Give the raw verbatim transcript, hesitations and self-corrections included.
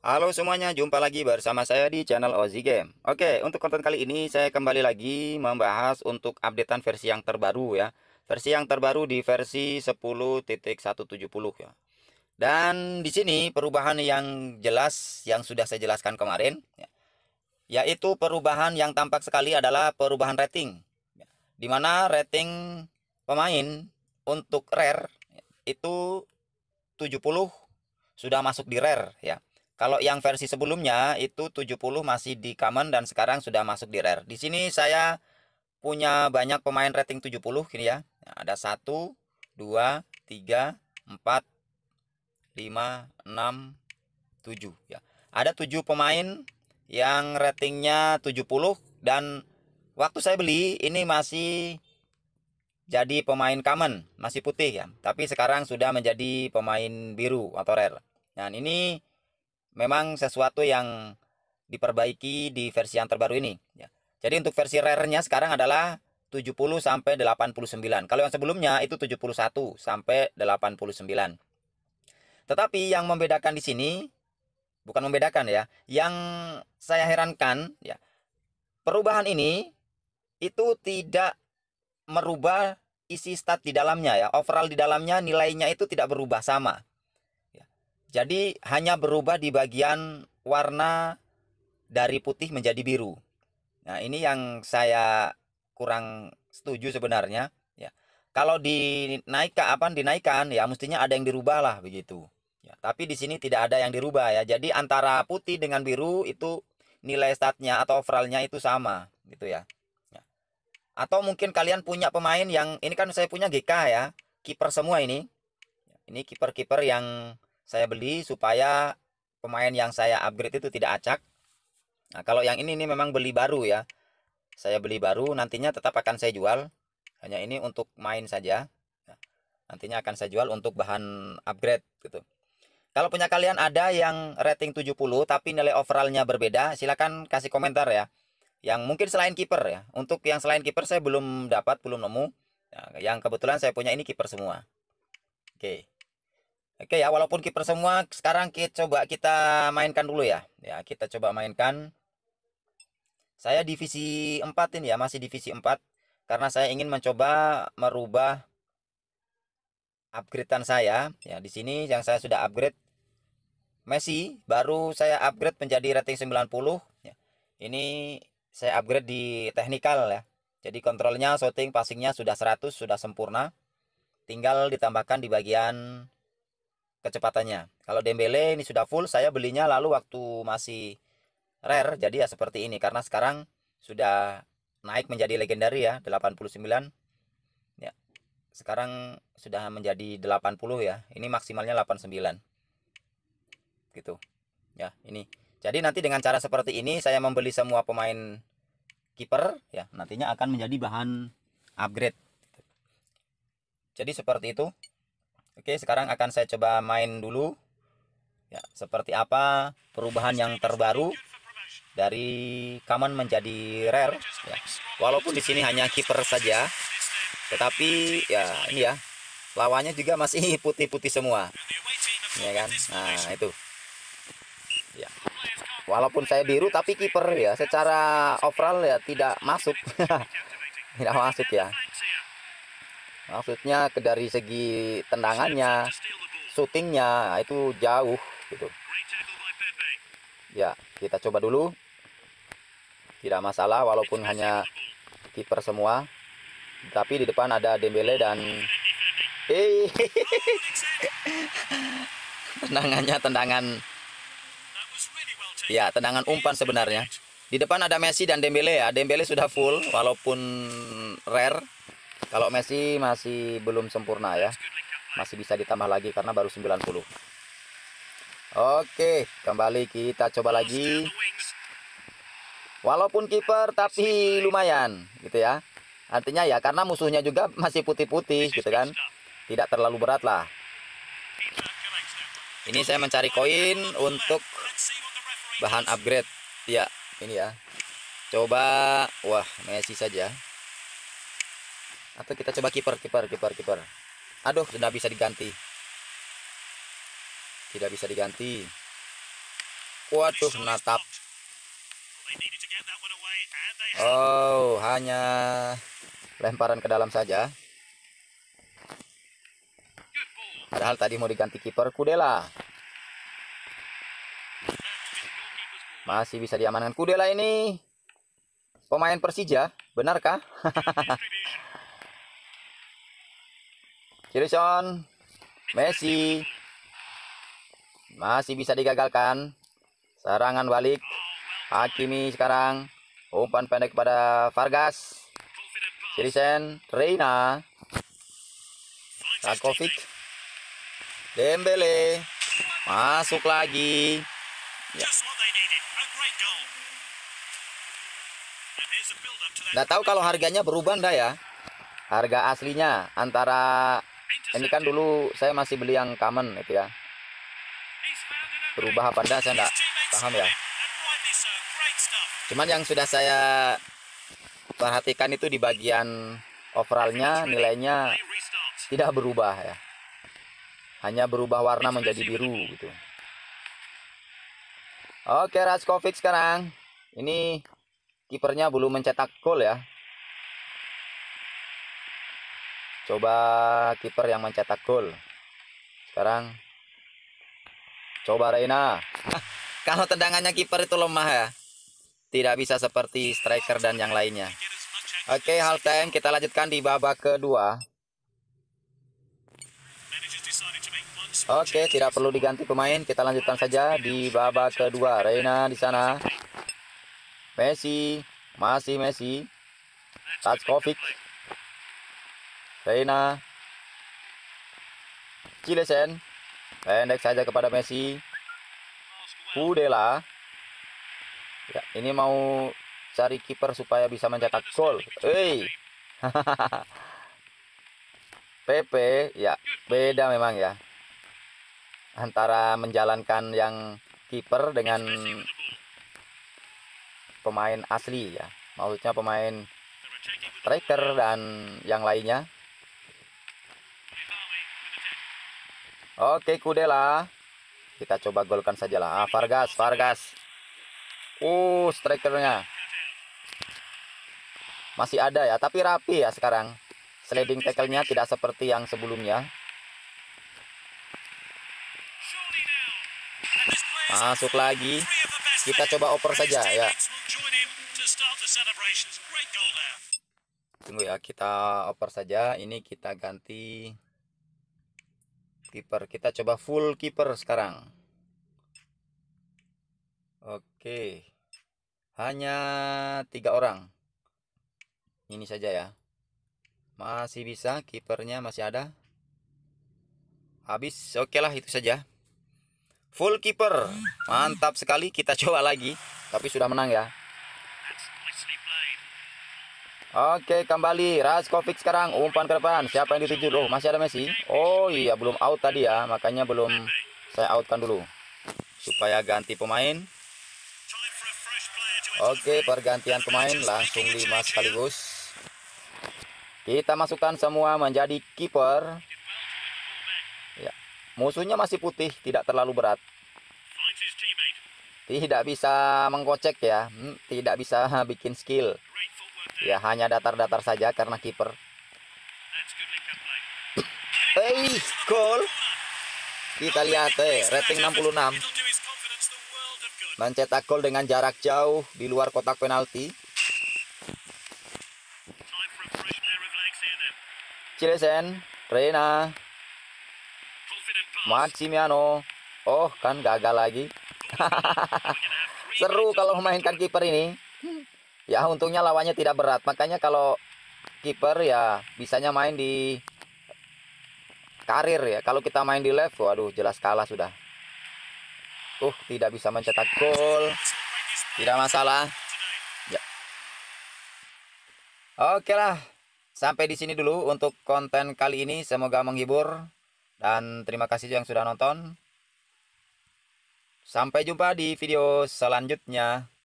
Halo semuanya, jumpa lagi bersama saya di channel Ozzy Game. Oke, untuk konten kali ini saya kembali lagi membahas untuk updatean versi yang terbaru ya. Versi yang terbaru di versi sepuluh titik seratus tujuh puluh ya. Dan di sini perubahan yang jelas yang sudah saya jelaskan kemarin ya, yaitu perubahan yang tampak sekali adalah perubahan rating. Ya, di mana rating pemain untuk rare itu tujuh puluh sudah masuk di rare ya. Kalau yang versi sebelumnya itu tujuh puluh masih di common dan sekarang sudah masuk di rare. Di sini saya punya banyak pemain rating tujuh puluh gini ya. Nah, ada satu, dua, tiga, empat, lima, enam, tujuh ya. Ada tujuh pemain yang ratingnya tujuh puluh dan waktu saya beli ini masih jadi pemain common, masih putih ya. Tapi sekarang sudah menjadi pemain biru atau rare. Dan ini memang sesuatu yang diperbaiki di versi yang terbaru ini ya. Jadi untuk versi rare-nya sekarang adalah tujuh puluh sampai delapan puluh sembilan. Kalau yang sebelumnya itu tujuh puluh satu sampai delapan puluh sembilan. Tetapi yang membedakan di sini bukan membedakan ya, yang saya herankan ya, perubahan ini itu tidak merubah isi stat di dalamnya ya. Overall di dalamnya nilainya itu tidak berubah sama. Ya. Jadi hanya berubah di bagian warna dari putih menjadi biru. Nah, ini yang saya kurang setuju sebenarnya ya. Kalau dinaikkan apa dinaikkan ya mestinya ada yang dirubah lah begitu. Ya, tapi di sini tidak ada yang dirubah ya. Jadi antara putih dengan biru itu nilai statnya atau overallnya itu sama gitu ya. Ya. Atau mungkin kalian punya pemain yang ini kan saya punya G K ya, kiper semua ini. Ini kiper-kiper yang saya beli supaya pemain yang saya upgrade itu tidak acak. Nah, kalau yang ini ini memang beli baru ya. Saya beli baru, nantinya tetap akan saya jual. Hanya ini untuk main saja. Nah, nantinya akan saya jual untuk bahan upgrade gitu. Kalau punya kalian ada yang rating tujuh puluh tapi nilai overallnya berbeda, silakan kasih komentar ya. Yang mungkin selain kiper ya. Untuk yang selain kiper saya belum dapat, belum nemu. Nah, yang kebetulan saya punya ini kiper semua. Oke. Oke ya, walaupun kiper semua, sekarang kita coba kita mainkan dulu ya. Ya, kita coba mainkan. Saya divisi empat ini ya, masih divisi empat karena saya ingin mencoba merubah upgradean saya. Ya, di sini yang saya sudah upgrade Messi baru saya upgrade menjadi rating sembilan puluh ya. Ini saya upgrade di technical ya. Jadi kontrolnya, shooting, passingnya sudah seratus, sudah sempurna. Tinggal ditambahkan di bagian kecepatannya. Kalau Dembele ini sudah full, saya belinya lalu waktu masih rare, jadi ya seperti ini karena sekarang sudah naik menjadi legendary ya, delapan puluh sembilan. Ya. Sekarang sudah menjadi delapan puluh ya. Ini maksimalnya delapan puluh sembilan. Gitu. Ya, ini. Jadi nanti dengan cara seperti ini saya membeli semua pemain kiper ya, nantinya akan menjadi bahan upgrade. Jadi seperti itu. Oke, sekarang akan saya coba main dulu. Ya, seperti apa perubahan yang terbaru dari common menjadi rare ya. Walaupun di sini hanya kiper saja, tetapi ya ini ya, lawannya juga masih putih-putih semua. Ya kan? Nah, itu. Ya. Walaupun saya biru tapi kiper ya, secara overall ya tidak masuk. Tidak masuk ya. Maksudnya ke dari segi tendangannya, shootingnya itu jauh gitu. Ya, kita coba dulu. Tidak masalah walaupun hanya kiper semua. Tapi di depan ada Dembele dan eh tendangannya tendangan ya, tendangan umpan sebenarnya. Di depan ada Messi dan Dembele ya. Dembele sudah full walaupun rare. Kalau Messi masih belum sempurna ya. Masih bisa ditambah lagi karena baru sembilan puluh. Oke, kembali kita coba lagi. Walaupun kiper tapi lumayan gitu ya. Artinya ya karena musuhnya juga masih putih-putih gitu kan. Tidak terlalu berat lah. Ini saya mencari koin untuk bahan upgrade. Ya, ini ya. Coba, wah, Messi saja. Atau kita coba kiper, kiper, kiper, kiper. Aduh, sudah bisa diganti. Tidak bisa diganti. Waduh, natap. Oh, hanya lemparan ke dalam saja. Padahal tadi mau diganti kiper. Kudela. Masih bisa diamankan. Kudela ini pemain Persija, benarkah? Cilison, Messi. Masih bisa digagalkan. Serangan balik. Hakimi sekarang. Umpan pendek kepada Vargas. Cilison, Reina. Rakovic. Dembele. Masuk lagi. Ya. Nggak tahu kalau harganya berubah ndak ya. Harga aslinya antara ini kan dulu saya masih beli yang common itu ya. Berubah apa enggak saya enggak paham ya. Cuman yang sudah saya perhatikan itu di bagian overallnya nilainya tidak berubah ya. Hanya berubah warna menjadi biru gitu. Oke, Raskovic sekarang. Ini kipernya belum mencetak gol ya. Coba kiper yang mencetak gol. Sekarang coba Reina. Kalau tendangannya kiper itu lemah ya. Tidak bisa seperti striker dan yang lainnya. Oke, half time kita lanjutkan di babak kedua. Oke, tidak perlu diganti pemain. Kita lanjutkan saja di babak kedua. Reina di sana. Messi, masih Messi. Raskovic. Reina. Cilesen. Pendek saja kepada Messi. Kudela. Ya, ini mau cari kiper supaya bisa mencetak gol. Hei. Pepe, ya beda memang ya. Antara menjalankan yang kiper dengan pemain asli ya. Maksudnya pemain striker dan yang lainnya. Oke, Kudela. Kita coba golkan sajalah. Ah, Vargas, Vargas. Uh, strikernya. Masih ada ya, tapi rapi ya sekarang. Sliding tackle-nya tidak seperti yang sebelumnya. Masuk lagi. Kita coba oper saja ya. Tunggu ya, kita oper saja. Ini kita ganti kiper. Kita coba full kiper sekarang. Oke. Hanya tiga orang. Ini saja ya. Masih bisa, kipernya masih ada. Habis. Oke lah, itu saja. Full kiper. Mantap sekali. Kita coba lagi. Tapi sudah menang ya. Oke, kembali Raskovic sekarang. Umpan ke depan. Siapa yang dituju? Oh, masih ada Messi. Oh iya, belum out tadi ya. Makanya belum saya outkan dulu. Supaya ganti pemain. Oke, pergantian pemain langsung lima sekaligus. Kita masukkan semua menjadi kiper. Ya. Musuhnya masih putih, tidak terlalu berat. Tidak bisa mengkocek ya. Hmm, tidak bisa bikin skill. Ya, hanya datar-datar saja karena kiper. Hei, gol. Kita lihat eh, rating enam puluh enam. Mencetak gol dengan jarak jauh di luar kotak penalti. Cilesen, Reina, Maximiano. Oh, kan gagal lagi. Seru kalau memainkan kiper ini. Ya, untungnya lawannya tidak berat. Makanya kalau kiper ya bisanya main di karir ya. Kalau kita main di left, waduh jelas kalah sudah. Uh, tidak bisa mencetak gol. Tidak masalah. Ya. Oke lah. Sampai di sini dulu untuk konten kali ini. Semoga menghibur. Dan terima kasih yang sudah nonton. Sampai jumpa di video selanjutnya.